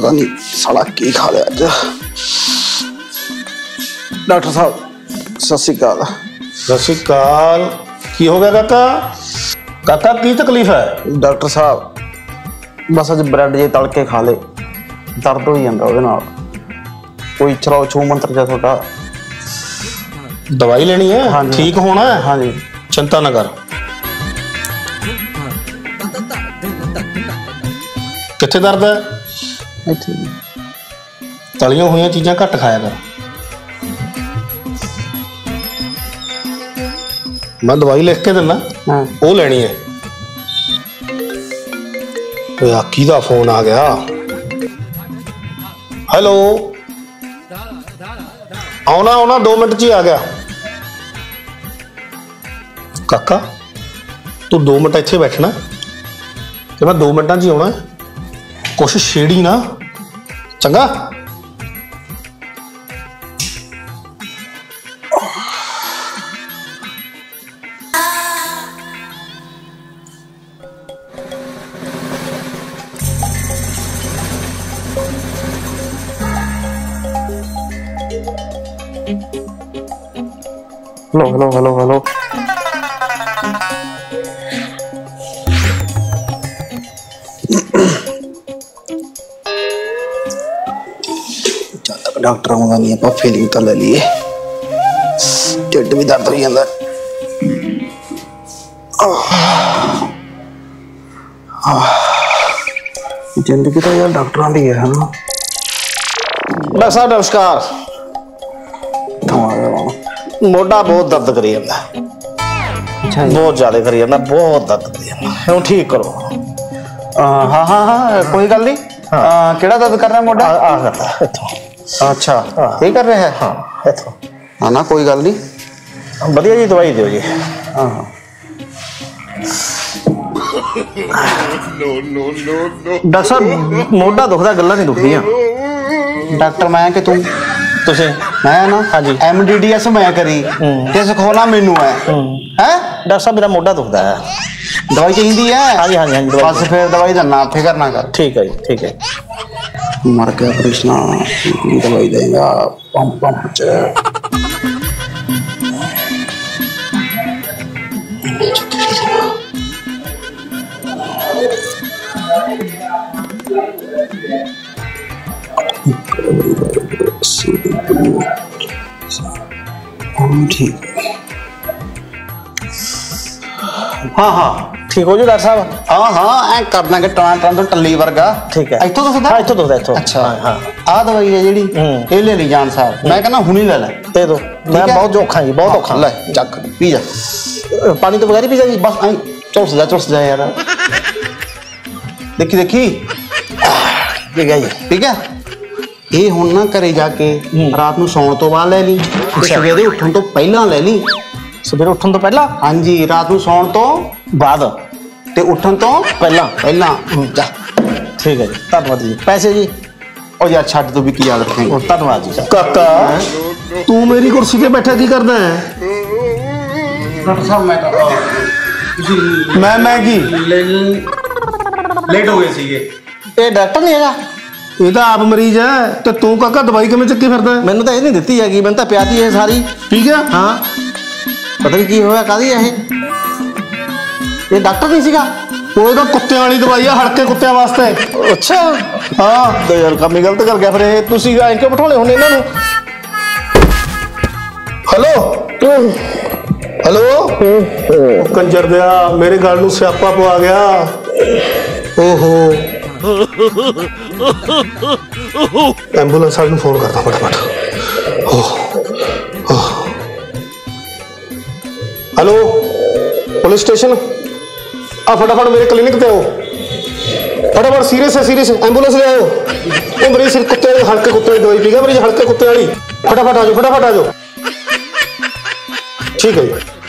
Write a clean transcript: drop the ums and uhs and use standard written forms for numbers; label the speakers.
Speaker 1: पता नहीं साला की खा लिया अज। डॉक्टर साहब सत श्री अकाल।
Speaker 2: सत श्री अकाल। की हो गया काका? काका की तकलीफ है?
Speaker 1: डॉक्टर साहब बस अज ब्रेड जे तल के खा ले दर्द हो जाता ਉਹਦੇ ਨਾਲ। कोई चलाओ छू मंत्र जा थोड़ा।
Speaker 2: दवाई लेनी है?
Speaker 1: हाँ
Speaker 2: ठीक होना है?
Speaker 1: हाँ जी।
Speaker 2: चिंता ना कर। कित्थे दर्द है? तलियां हुई चीज़ां घट खाया कर। मैं दवाई लिख के दिना वो लेनी है। किहदा फोन आ गया? हेलो आना आना 2 मिनट च ही आ गया। काका तू 2 मिनट इत्थे बैठना ते मैं 2 मिनटां च ही आना। कुछ छेड़ी ना चंगा।
Speaker 1: Hello hello hello hello. Doctor आऊंगा नहीं आप फीलिंग तो ले लिए। ढिड भी दर्द हो जाता। जिंदगी तो यार डॉक्टर दी है ना।
Speaker 2: डॉक्टर साहब नमस्कार। मोढा बहुत दर्द करी जाता, बहुत ज्यादा करी जाता, बहुत दर्द करी जाता। हुण ठीक करो।
Speaker 1: हाँ हाँ हाँ कोई गल नहीं। केड़ा दर्द कर रहा है मोढा?
Speaker 2: आ करता इत्थों।
Speaker 1: अच्छा ये कर रहे हैं?
Speaker 2: हाँ इत्थों।
Speaker 1: हाँ ना कोई गल नहीं।
Speaker 2: बढ़िया जी दवाई दो जी।
Speaker 1: हाँ
Speaker 2: डॉक्टर साहब मोढा दुखदा, गल्लां नहीं दुखदियां।
Speaker 1: डॉक्टर मैं कि तू
Speaker 2: तुसीं?
Speaker 1: मैं ना
Speaker 2: हाँ जी।
Speaker 1: MDDS मैं करी ते सिखाना मैनू है। हैं
Speaker 2: डॉक्टर साहब मेरा मोढा दुखदा है।
Speaker 1: दवाई चाहिए है?
Speaker 2: हाँ जी हाँ जी हाँ जी।
Speaker 1: बस फिर दवाई देना, फिक्र ना कर।
Speaker 2: ठीक है जी ठीक है।
Speaker 1: मर गया कृष्णा दवाई देगा पंप पंप च। ठीक।
Speaker 2: हाँ हाँ ठीक हो जी डॉक्टर साहब।
Speaker 1: हाँ हाँ ऐ करना कि टां टां तो टल्ली वर्गा।
Speaker 2: ठीक है
Speaker 1: इत्थों दुखदा?
Speaker 2: हाँ इत्थों दुखदा इत्थों।
Speaker 1: अच्छा
Speaker 2: हाँ
Speaker 1: आ दवाई है जेड़ी ये ले ली जान साहब। मैं कहना हुणी ले ले।
Speaker 2: दे दो। मैं बहुत औखा जी, बहुत औखा।
Speaker 1: ले जग पी जा।
Speaker 2: पानी तो बगैर ही पी जा जी।
Speaker 1: बस आई चुस जा यार। देखी देखी
Speaker 2: ठीक है जी।
Speaker 1: ठीक है ये हुण ना घरे जाके रात नूं सौण तो बाद ले ली, सवेरे उठण तो पहला ले ली।
Speaker 2: सवेरे उठन तो पहला?
Speaker 1: हाँ जी रात नूं सौण तो
Speaker 2: बाद
Speaker 1: ते उठण तो
Speaker 2: पहला
Speaker 1: पहला जा।
Speaker 2: ठीक है जी धन्यवाद जी। पैसे जी?
Speaker 1: और यार छੱਡ तू भी की याद रखेंगे।
Speaker 2: धन्यवाद जी।
Speaker 1: काका
Speaker 2: तू मेरी कुर्सी पे बैठा की करदा है?
Speaker 1: डॉक्टर साहब मैं की लेट हो गए सीगे।
Speaker 2: ये डॉक्टर नहीं है?
Speaker 1: ये तो आप मरीज है तो तू काका दवाई किवें चक्की फिरदा है?
Speaker 2: मैंने तो ये नहीं दिती हैगी, मैंने तो प्याती है सारी।
Speaker 1: ठीक है
Speaker 2: हाँ पता नहीं की होया कादी है ये डॉक्टर नहीं सीगा?
Speaker 1: वो तो कुत्ते वाली दवाई है, हड़के कुत्ते वास्ते।
Speaker 2: अच्छा
Speaker 1: हाँ
Speaker 2: तो यार काम ही गलत कर गया फिर। तुसी इनके बिठाने हुणे इन्हां नूं। हेलो हेलो कंजर दिया मेरे गल नूं स्यापा पवा गया। ओहो एंबुलेंस वाले फोन करता फटाफट। हेलो पुलिस स्टेशन आ फटाफट मेरे क्लिनिक पे आओ। फटाफट सीरियस है एंबुलेंस ले आओ। वो मरीज सिर कुत्ते हल्के कुत्ते दवाई पी गया, मरीज हल्के कुत्ते वाली। फटाफट आ जाओ ठीक है जी।